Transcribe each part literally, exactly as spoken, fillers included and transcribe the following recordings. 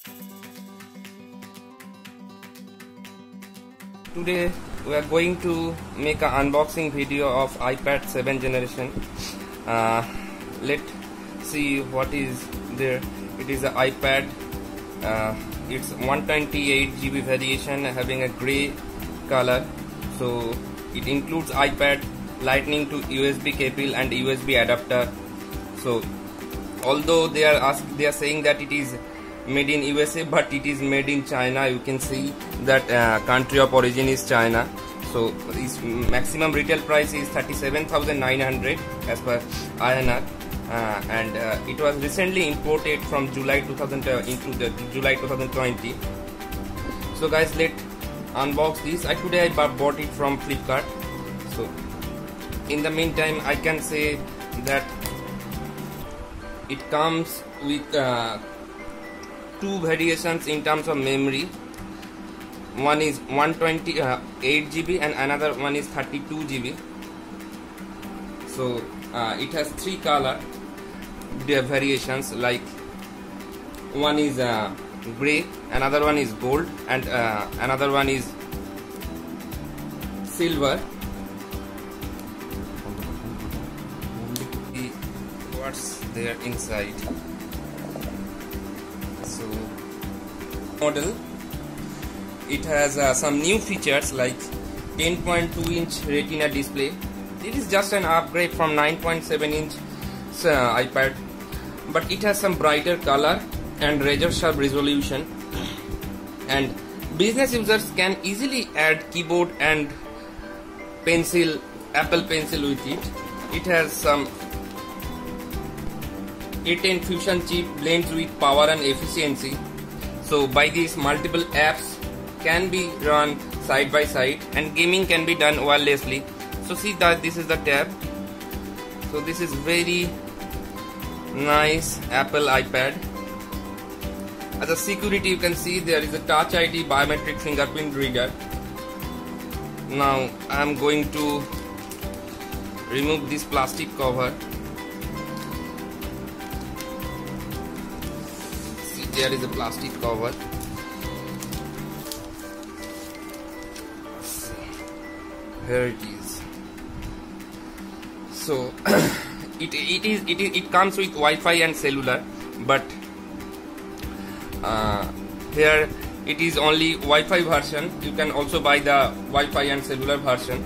Today we are going to make an unboxing video of iPad seven generation. Uh, let's see what is there. It is an iPad. Uh, it's one twenty-eight G B variation having a grey color. So it includes iPad, Lightning to U S B cable and U S B adapter. So although they are ask, they are saying that it is made in U S A, but it is made in China. You can see that uh, country of origin is China. So its maximum retail price is thirty-seven thousand nine hundred as per I N R, uh, and uh, it was recently imported from July two thousand uh, into the July two thousand twenty. So guys, let's unbox this. I today I bought it from Flipkart. So in the meantime, I can say that it comes with uh, two variations in terms of memory. One is one twenty-eight G B and another one is thirty-two G B. So uh, it has three color variations, like one is uh, gray, another one is gold, and uh, another one is silver. What's there inside? So model, it has uh, some new features like ten point two inch retina display. It is just an upgrade from nine point seven inch uh, iPad, but it has some brighter color and razor sharp resolution, and business users can easily add keyboard and pencil, Apple Pencil with it. It has some A ten Fusion chip blends with power and efficiency. So by this, multiple apps can be run side by side and gaming can be done wirelessly. So see that this is the tab. So this is very nice Apple iPad. As a security, you can see there is a Touch I D biometric fingerprint reader. Now I am going to remove this plastic cover. There is a plastic cover. Here it is. So it it is it is it comes with Wi-Fi and cellular, but uh, here it is only Wi-Fi version. You can also buy the Wi-Fi and cellular version.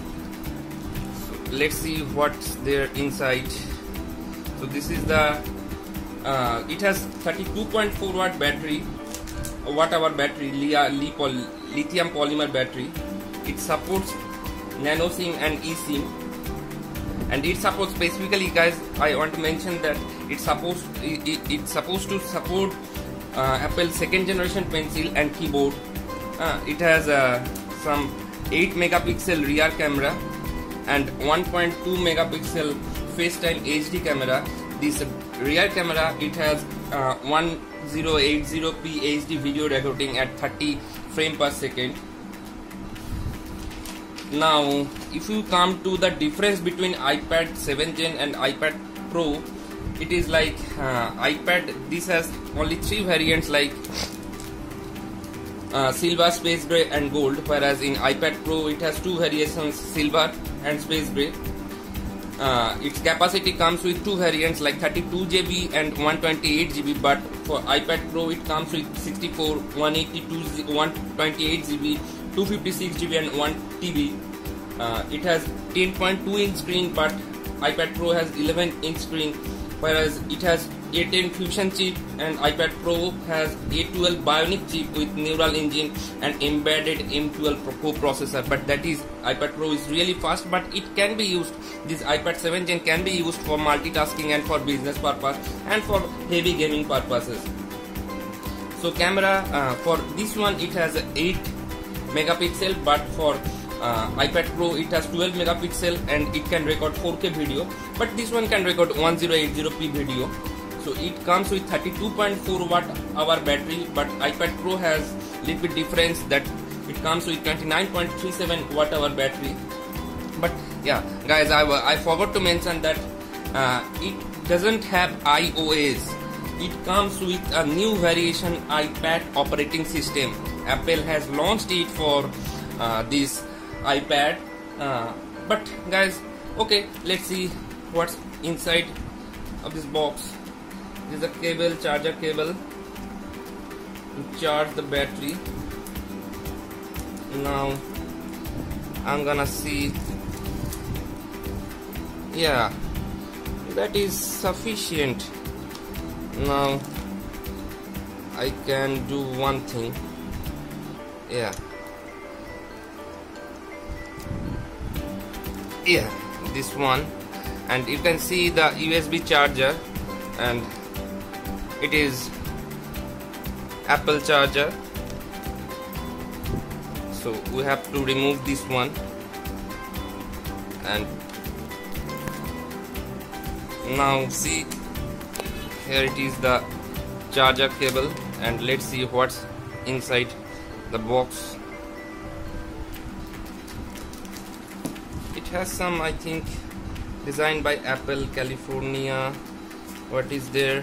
So let's see what's there inside. So this is the Uh, it has thirty-two point four watt battery, watt hour battery, lithium polymer battery. It supports nano SIM and eSIM, and it supports specifically, guys, I want to mention that it's supposed it, it, it's supposed to support uh, Apple second generation pencil and keyboard. Uh, it has uh, some eight megapixel rear camera and one point two megapixel FaceTime H D camera. This rear camera, it has uh, ten eighty p H D video recording at thirty frames per second. Now if you come to the difference between iPad seven gen and iPad Pro, it is like uh, iPad, this has only three variants, like uh, silver, space gray and gold, whereas in iPad Pro it has two variations, silver and space gray. Uh, its capacity comes with two variants, like thirty-two G B and one twenty-eight G B, but for iPad Pro it comes with sixty-four, one eighty-two, one twenty-eight G B, two fifty-six G B and one T B. Uh, it has ten point two inch screen, but iPad Pro has eleven inch screen, whereas it has A ten Fusion chip and iPad Pro has A twelve Bionic chip with neural engine and embedded M twelve co-processor. But that is, iPad Pro is really fast, but it can be used, this iPad seven gen can be used for multitasking and for business purpose and for heavy gaming purposes. So camera, uh, for this one it has eight megapixel, but for uh, iPad Pro it has twelve megapixel and it can record four K video, but this one can record ten eighty p video. So it comes with thirty-two point four watt hour battery, but iPad Pro has little bit difference that it comes with twenty-nine point three seven watt hour battery. But yeah, guys, I, I forgot to mention that uh, it doesn't have iOS. it comes with a new variation iPad operating system. Apple has launched it for uh, this iPad. Uh, but guys, okay, let's see what's inside of this box. This is a cable, charger cable to charge the battery. Now I'm gonna see. Yeah, that is sufficient. Now I can do one thing. Yeah, yeah, this one, and you can see the U S B charger, and it is Apple charger. So we have to remove this one, and now see, here it is, the charger cable, and let's see what's inside the box. It has some, I think, designed by Apple, California. What is there?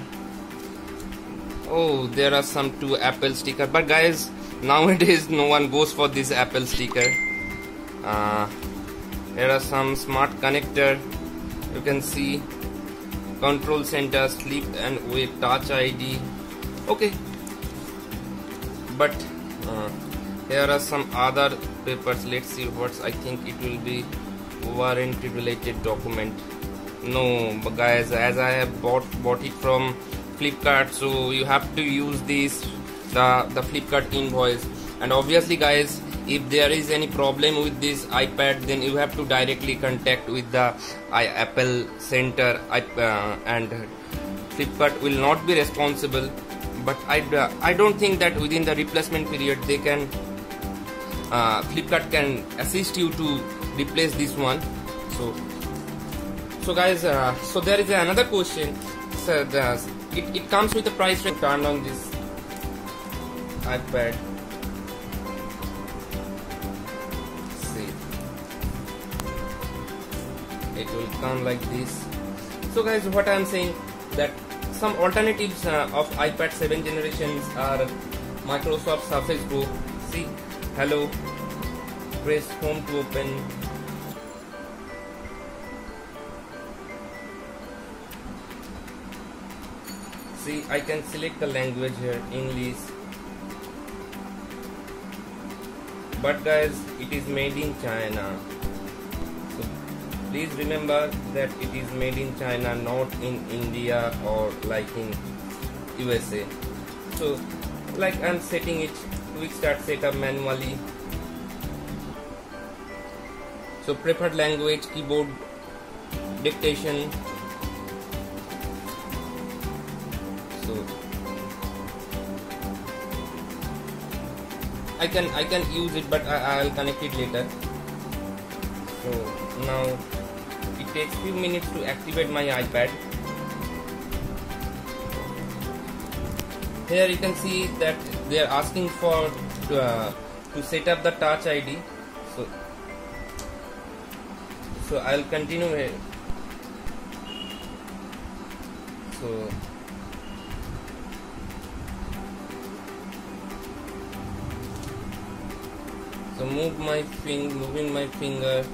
Oh, there are some two Apple stickers, but guys, nowadays no one goes for this Apple sticker. Uh, there are some smart connector. You can see control center, sleep and wake, touch I D. Okay, but uh, here are some other papers. Let's see what's. I think it will be warranty related document. No, but guys, as I have bought bought it from Flipkart, so you have to use this the the Flipkart invoice. And obviously guys, if there is any problem with this iPad, then you have to directly contact with the I, Apple center, uh, and Flipkart will not be responsible. But I, uh, I don't think that within the replacement period they can uh, Flipkart can assist you to replace this one. So so guys, uh, so there is another question. So the, it, it comes with a price range. Turn on this iPad. It will come like this. So guys, what I am saying, that some alternatives uh, of iPad seven generations are Microsoft Surface Go. See, hello, press home to open. See, I can select the language here, English. But guys, it is made in China. Please remember that it is made in China, not in India or like in U S A. So like I'm setting it, quick start setup manually. So preferred language, keyboard dictation. So I can I can use it, but I, I'll connect it later. So now it takes few minutes to activate my iPad. Here you can see that they are asking for uh, to set up the touch I D. So so I'll continue here. So so move my finger, moving my finger.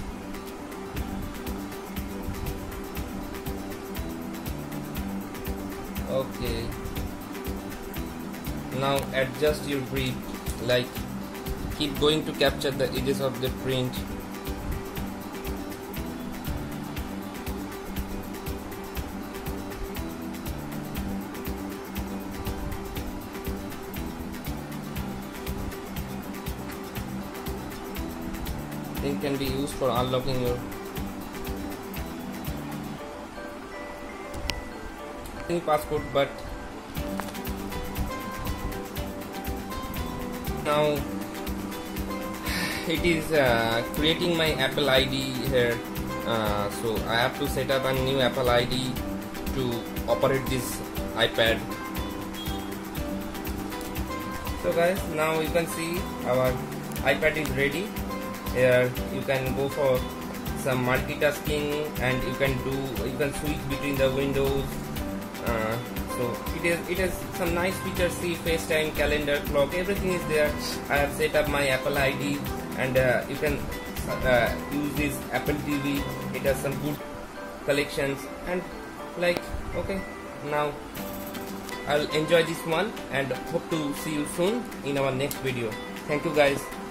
Okay, now adjust your grip, like keep going to capture the edges of the print. It can be used for unlocking your passport, but now it is uh, creating my Apple I D here. Uh, so I have to set up a new Apple I D to operate this iPad. So guys, now you can see our iPad is ready. Here you can go for some multitasking, and you can do you can switch between the windows. Uh, So it is it has some nice features. See, FaceTime, calendar, clock, everything is there. I have set up my Apple I D, and uh, you can uh, use this Apple T V. It has some good collections, and like, okay, now I'll enjoy this one and hope to see you soon in our next video. Thank you guys.